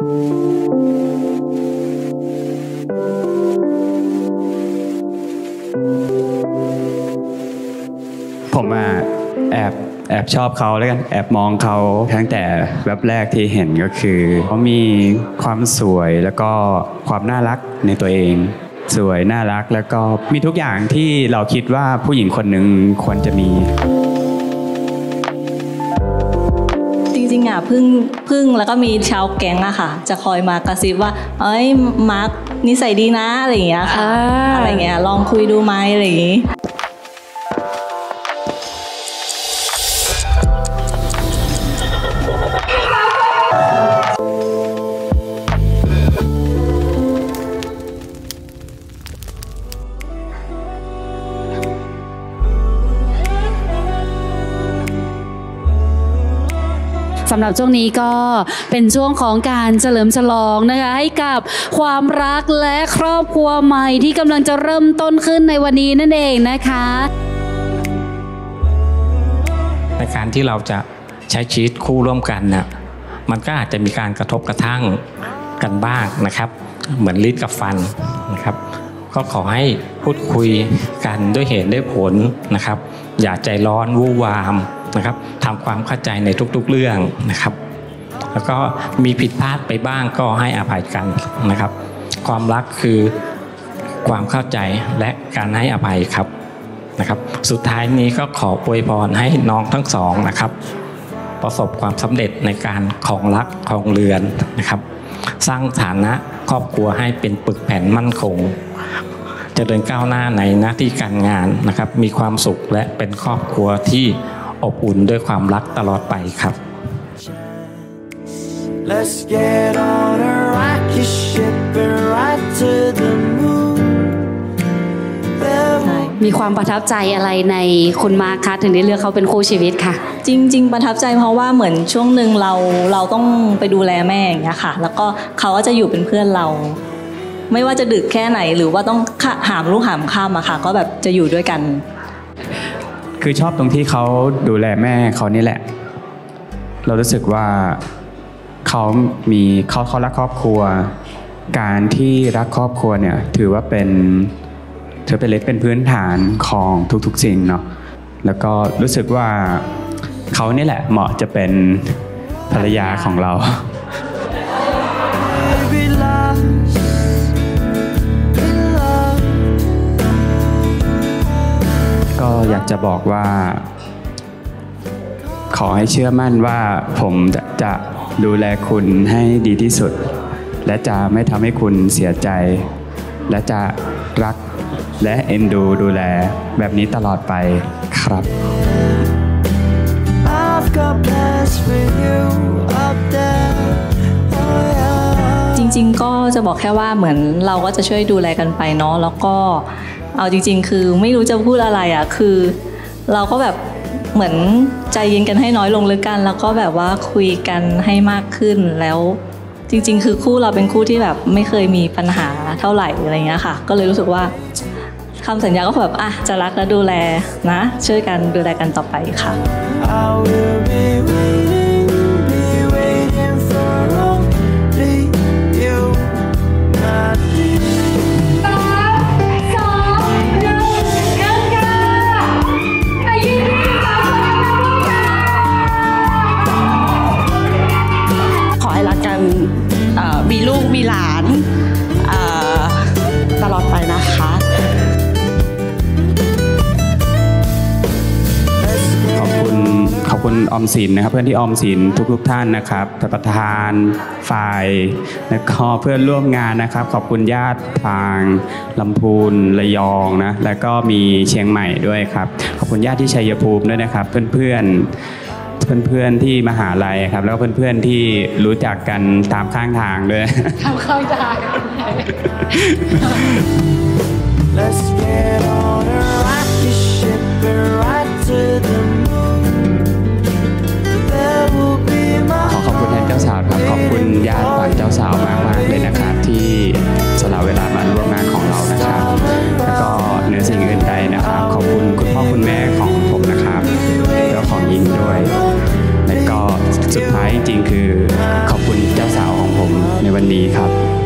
ผมแอบชอบเขาแล้วกันแอบมองเขาตั้งแต่แวบแรกที่เห็นก็คือเขามีความสวยแล้วก็ความน่ารักในตัวเองสวยน่ารักแล้วก็มีทุกอย่างที่เราคิดว่าผู้หญิงคนหนึ่งควรจะมีจริงๆพึ่งแล้วก็มีชาวแก๊งอะค่ะจะคอยมากระซิบว่าเอ้ยมาร์คนิสัยดีนะอะไรอย่างเงี้ยค่ะอะไรเงี้ยลองคุยดูไหมอะไรอย่างงี้สำหรับช่วงนี้ก็เป็นช่วงของการเฉลิมฉลองนะคะให้กับความรักและครอบครัวใหม่ที่กำลังจะเริ่มต้นขึ้นในวันนี้นั่นเองนะคะในการที่เราจะใช้ชีวิตคู่ร่วมกันน่ะมันก็อาจจะมีการกระทบกระทั่งกันบ้างนะครับเหมือนลิ้นกับฟันนะครับก็ขอให้พูดคุยกันด้วยเหตุด้วยผลนะครับอย่าใจร้อนวู่วามนะครับทำความเข้าใจในทุกๆเรื่องนะครับแล้วก็มีผิดพลาดไปบ้างก็ให้อภัยกันนะครับความรักคือความเข้าใจและการให้อภัยครับนะครับสุดท้ายนี้ก็ขออวยพรให้น้องทั้งสองนะครับประสบความสำเร็จในการครองรักครองเรือนนะครับสร้างฐานะครอบครัวให้เป็นปึกแผ่นมั่นคงเจริญก้าวหน้าในหน้าที่การงานนะครับมีความสุขและเป็นครอบครัวที่อบอุ่นด้วยความรักตลอดไปครับ Let's get on a rocket ship and ride to the moon มีความประทับใจอะไรในคุณมาร์คคะถึงได้เลือกเขาเป็นคู่ชีวิตค่ะจริงๆประทับใจเพราะว่าเหมือนช่วงหนึ่งเราต้องไปดูแลแม่อย่างเงี้ยค่ะแล้วก็เขาก็จะอยู่เป็นเพื่อนเราไม่ว่าจะดึกแค่ไหนหรือว่าต้องหามลูกหามข้ามอะค่ะก็แบบจะอยู่ด้วยกันคือชอบตรงที่เขาดูแลแม่เขานี่แหละเรารู้สึกว่าเขารักครอบครัวการที่รักครอบครัวเนี่ยถือเป็นพื้นฐานของทุกๆสิ่งเนาะแล้วก็รู้สึกว่าเขานี่แหละเหมาะจะเป็นภรรยาของเราก็อยากจะบอกว่าขอให้เชื่อมั่นว่าผมจะดูแลคุณให้ดีที่สุดและจะไม่ทำให้คุณเสียใจและจะรักและเอ็นดูแลแบบนี้ตลอดไปครับจริงๆก็จะบอกแค่ว่าเหมือนเราก็จะช่วยดูแลกันไปเนาะแล้วก็เอาจริงๆคือไม่รู้จะพูดอะไรอ่ะคือเราก็แบบเหมือนใจเย็นกันให้น้อยลงเลยกันแล้วก็แบบว่าคุยกันให้มากขึ้นแล้วจริงๆคือคู่เราเป็นคู่ที่แบบไม่เคยมีปัญหาเท่าไหร่อะไรเงี้ยค่ะก็เลยรู้สึกว่าคำสัญญาก็แบบจะรักและดูแลนะช่วยกันดูแลกันต่อไปค่ะมีลูกมีหลานตลอดไปนะคะขอบคุณออมสินนะครับเพื่อนที่ออมสินทุกท่านนะครับประธานฝ่ายและก็เพื่อนร่วมงานนะครับขอบคุณญาติทางลำพูนระยองนะแล้วก็มีเชียงใหม่ด้วยครับขอบคุณญาติที่ชัยภูมิด้วยนะครับเพื่อนที่มหาลัยครับแล้วก็เพื่อนที่รู้จักกันตามข้างทางด้วยตามข้างทาง Let's get on a rocket ship and ride to the moon ขอบคุณแทนเจ้าสาวครับขอบคุณญาติฝ่ายเจ้าสาวมากเลยนะครับที่สละเวลามาร่วมงานของเรานะครับแล้วก็เหนือสิ่งอื่นใดนะครับขอบคุณคุณพ่อคุณแม่ของผมนะครับแล้วของยิงด้วยแล้วก็สุดท้ายจริงๆคือขอบคุณเจ้าสาวของผมวันนี้ครับ